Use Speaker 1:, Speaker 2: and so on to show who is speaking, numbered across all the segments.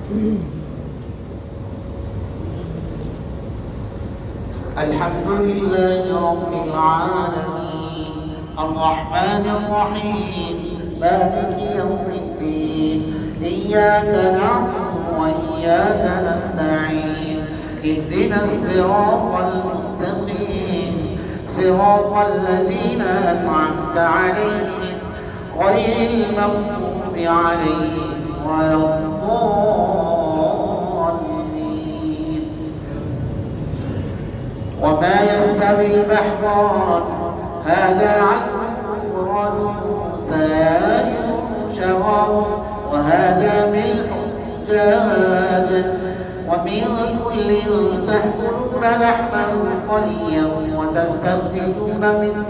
Speaker 1: الحمد لله رب العالمين الرحمن الرحيم مالك يوم الدين إياك نعبد وإياك نستعين اهدنا الصراط المستقيم صراط الذين أنعمت عليهم غير المغضوب عليهم ولا الضالين. وما يستوي البحران هذا عذب فرات سائر شراب وهذا ملح أجاج ومن كل تأكلون لحما طريا وتستخرجون منه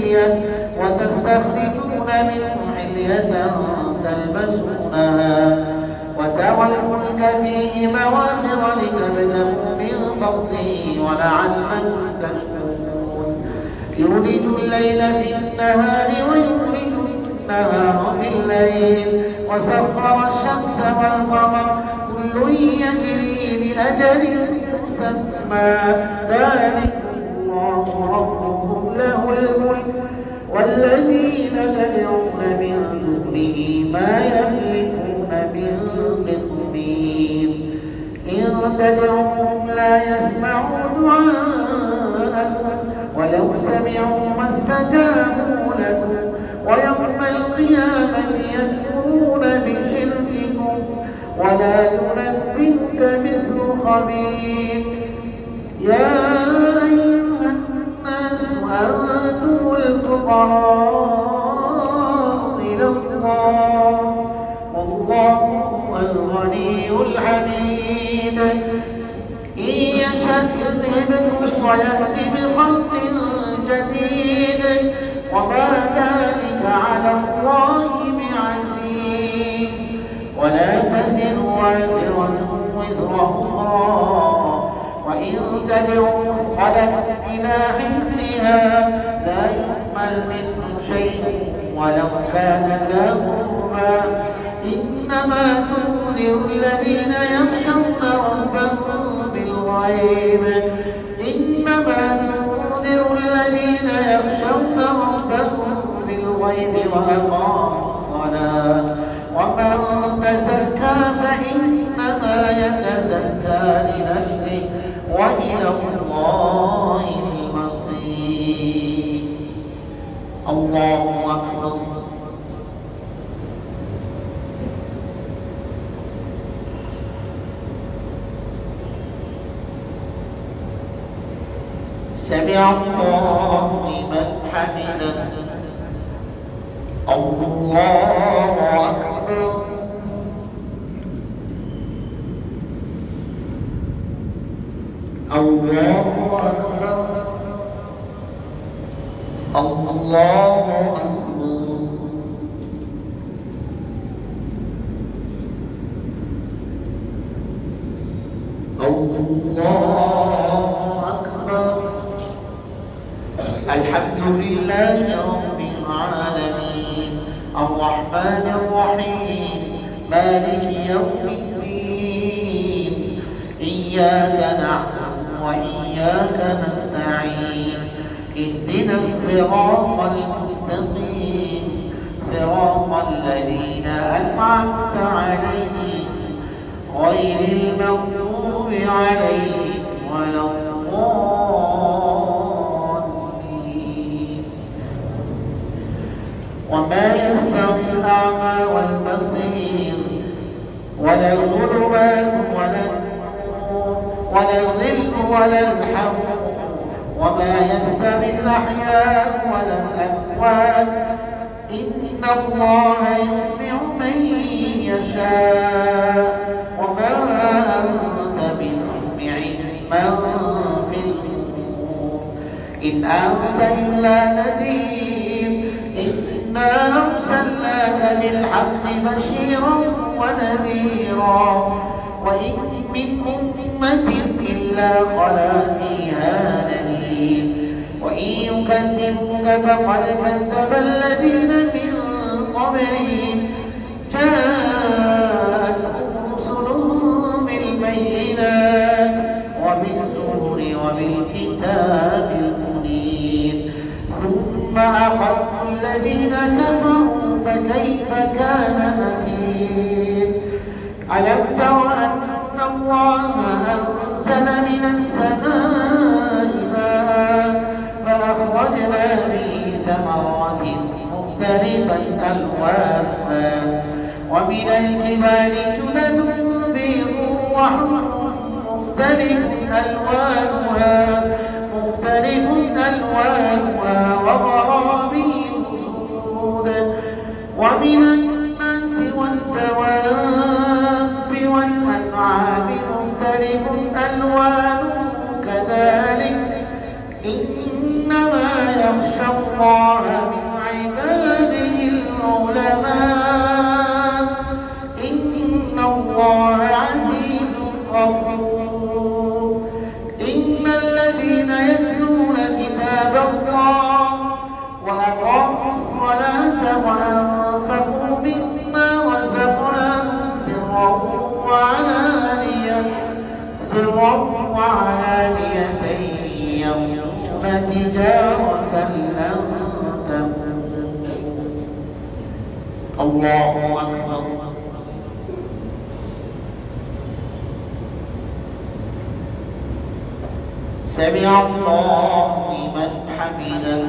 Speaker 1: حلية تلبسونها وترى الفلك فيه مواخر لتبتغوا من فضله ولعلكم تشكرون. يولج الليل في النهار ويولج النهار في الليل وسخر الشمس والقمر كل يجري لأجل مسمى ذلك الله ربكم له الملك والذين تدعون من دونه ما يملكون من قطمير إن تدعوهم لا يسمعوا دعاءكم ولو سمعوا ما استجابوا لكم ويوم القيامة يكفرون بشرككم ولا ينبئك مثل خبير. يا أيها الناس أنتم الفقراء إلى الله والله هو الغني الحميد. إن يشأ يذهبكم ويأتي بخلق جديد وما ذلك على الله بعزيز. ولا تزر وازرة وزر أخرى وإن تدعوا خلت إلى حملها لا يحمل منه شيء ولو كان ذا قربى إنما تنذر الذين يخشون ربهم بالغيب وأقاموا الصلاة ومن تزكى فإنما يتزكى لنفسه وإلى الله المصير. الله أكبر. سمع الله لمن حمده. الله أكبر. الله أكبر. الله أكبر. الله أكبر. الحمد لله رب العالمين الرحمن الرحيم مالك يوم الدين إياك نعبد وإياك نستعين اهدنا الصراط المستقيم صراط الذين أنعمت عليهم غير المغضوب عليهم ولا الضالين. وما يستوي الأعمى والبصير ولا الظلمات ولا النور ولا الظل ولا الحرور وما يستوي الأحياء ولا الأموات إن الله يسمع من يشاء وما أنت بمسمع من في القبور إن أنت إلا نذير إنا أرسلناك بالحق بشيرا ونذيرا وإن من أمة إلا خلا فيها نذير وإن يكذبوك فقد كذب الذين من قبلهم جاءتهم رسلهم كيف كان نكير ألم تر أن الله أنزل من السماء ماء فأخرجنا به ثمرات مختلفا ألوانها ومن الجبال جدد بيض وحمر مختلف ألوانها وغرابيب سود ومن الناس والدواب والأنعام مختلف ألوانه كذلك إنما يخشى الله من عباده العلماء إن الله عزيز غفور إن الذين يتلون كتاب الله وأقاموا الصلاة وأنفقوا مما رزقناهم سرا وعلانية يرجون تجارة لن تبور الله أكبر سمع الله لمن حمده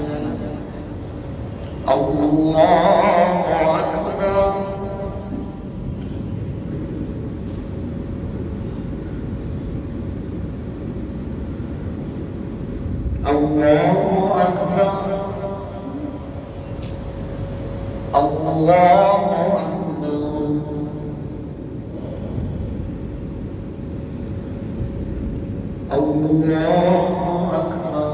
Speaker 1: الله أكبر الله أكبر الله أكبر الله أكبر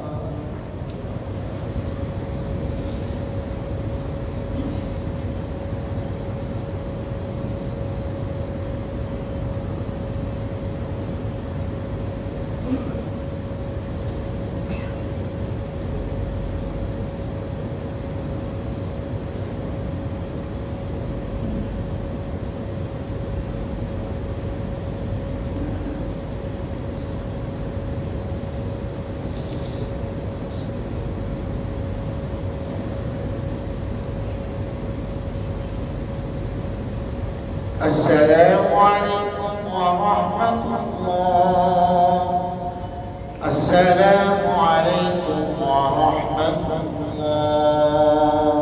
Speaker 1: السلام عليكم ورحمة الله السلام عليكم ورحمة الله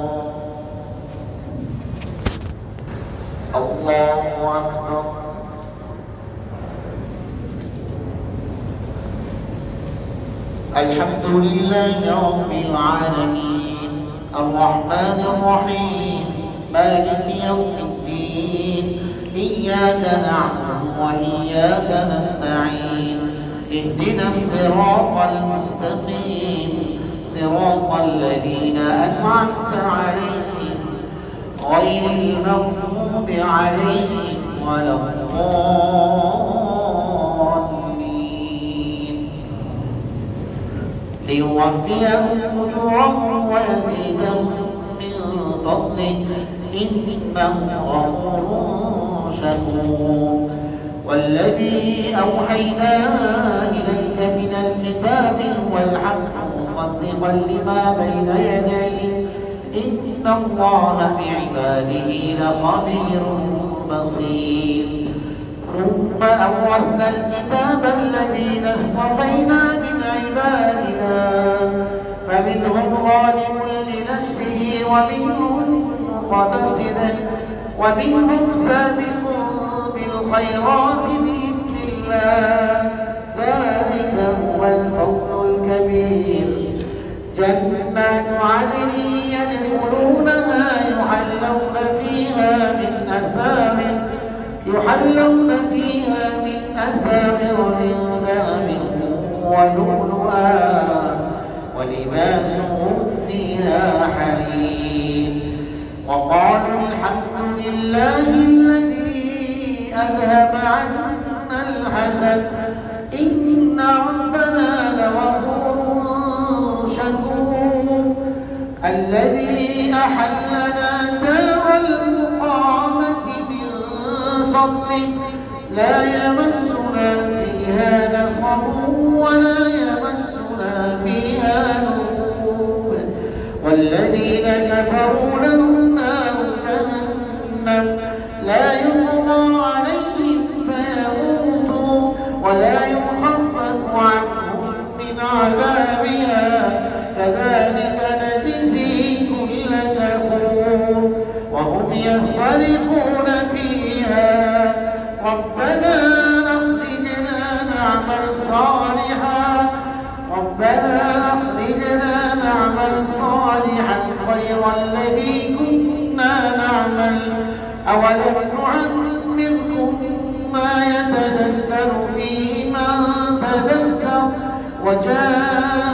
Speaker 1: الله أكبر الحمد لله رب العالمين الرحمن الرحيم مالك يوم الدين إياك نعبد وإياك نستعين اهدنا الصراط المستقيم صراط الذين أنعمت عليهم غير المغضوب عليهم ولا الضالين ليوفيهم أجورهم ويزيدهم من فضله إنه غفور شكور والذي أوحينا إليك من الكتاب والحق مصدقا لما بين يديه إن الله بعباده لخبير بصير ثم أورثنا الكتاب الذين اصطفينا من عبادنا فمنهم ظالم لنفسه ومنهم مقتصد ومنهم سابق بالخيرات بإذن الله ذلك هو الفوز الكبير جنات عدن يدخلونها يحلون فيها من أساور من ذهب ولؤلؤا ولباسهم فيها حرير وقالوا الحمد لله الذي أذهب عنا الحزن إن ربنا لغفور شكور الذي أحلنا دار المقامة من فضله لا يمسنا فيها نصب ولا يمسنا فيها لغوب والذين كفروا لهم نار جهنم لا يقضى عليهم فيموتوا ولا يخفف عنهم من عذابها كذلك نجزي كل كفور وهم يصطرخون فيها ربنا أخرجنا نعمل صالحا غير الذي كنا نعمل أولم نعمركم ما يتذكر فيه من تذكر وجاءكم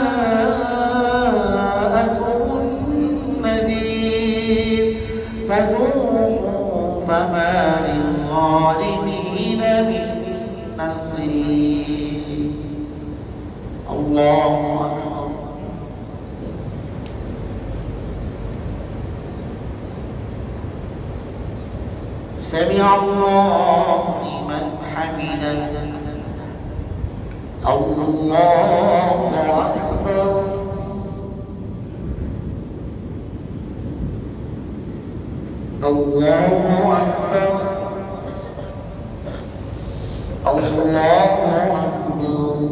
Speaker 1: النذير فذوقوا فما للظالمين من نصير. الله أكبر. سمع الله لمن حمده. الله أكبر. الله أكبر. الله أكبر.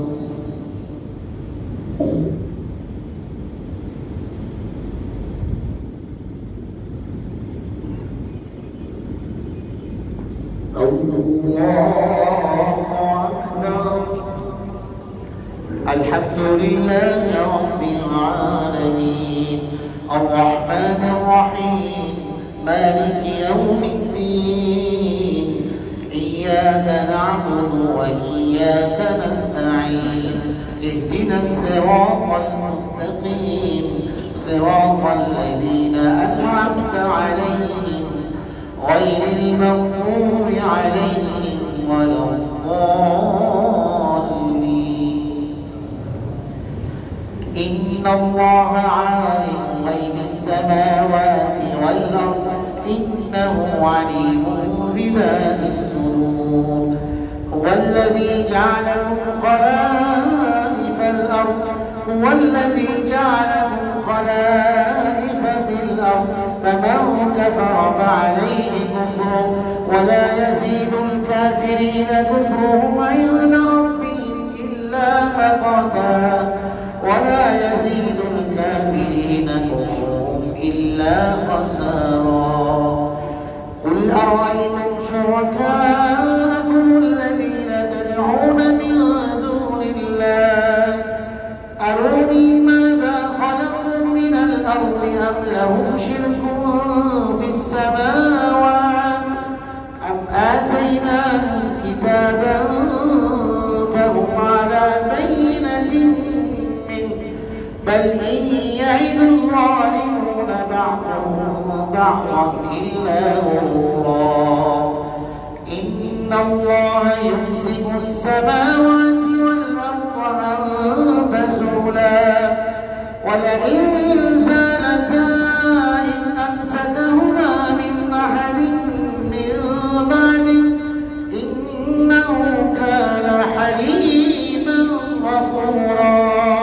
Speaker 1: الحمد لله رب العالمين الرحمن الرحيم مالك يوم الدين إياك نعبد وإياك نستعين اهدنا الصراط المستقيم صراط الذين أنعمت عليهم غير المغضوب عليهم ولا الضالين. إن الله عالم غيب السماوات والأرض إنه عليم بذات الصدور. هو الذي جعلكم خلائف الأرض في الأرض فمن كفر فعليه كفره ولا يزيد الكافرين كفرهم عند ربهم إلا مقتا خسارا. قل أرأيتم شركاءكم الذين تدعون من دون الله أروني ماذا خلقوا من الأرض أم لهم شرك في السماوات أم آتيناهم كتابا فهم على بينة منه بل إن يعد الظالمون بعضهم بعضا إلا غرورا. إن الله يمسك السماوات والأرض أن تزولا ولئن زالتا إن أمسكهما من أحد من بعده إنه كان حليما غفورا.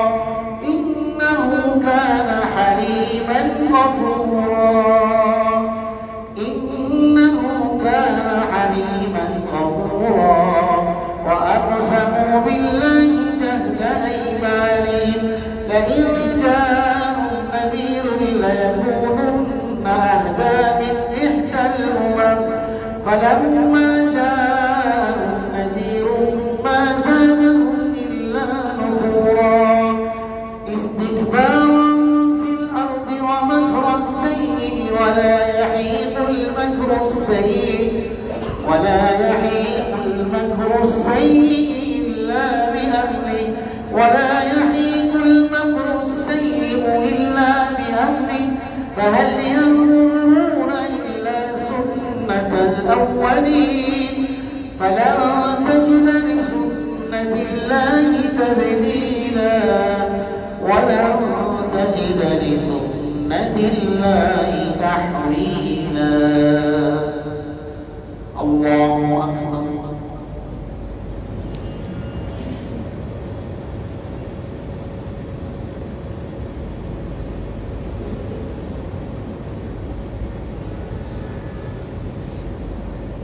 Speaker 1: وأقسموا بالله جهد أيمانهم لئن جاءهم نذير ليكونن أهدى من إحدى الأمم فلما جاءهم نذير ما زادهم إلا نفورا استكبارا في الأرض ومكر السيء ولا يحيق المكر السيء إلا بأهله فهل ينظرون إلا سنة الأولين فلن تجد لسنة الله تبديلا ولن تجد لسنة الله تحويلا. الله أكبر.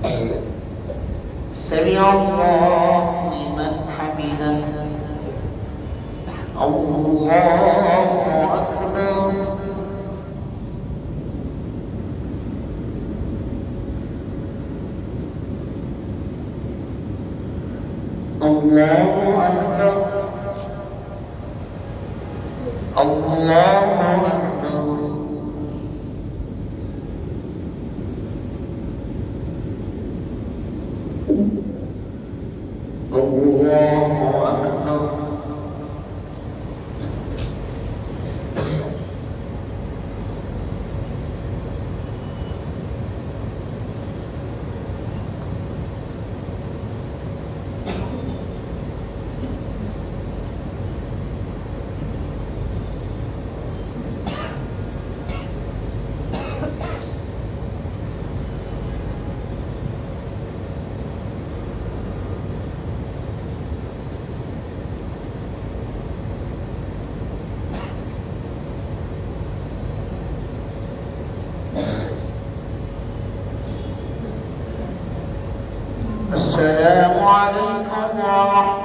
Speaker 1: سمع الله لمن حمده. الله أكبر. الله أكبر. الله أكبر. الله أكبر. السلام عليكم ورحمة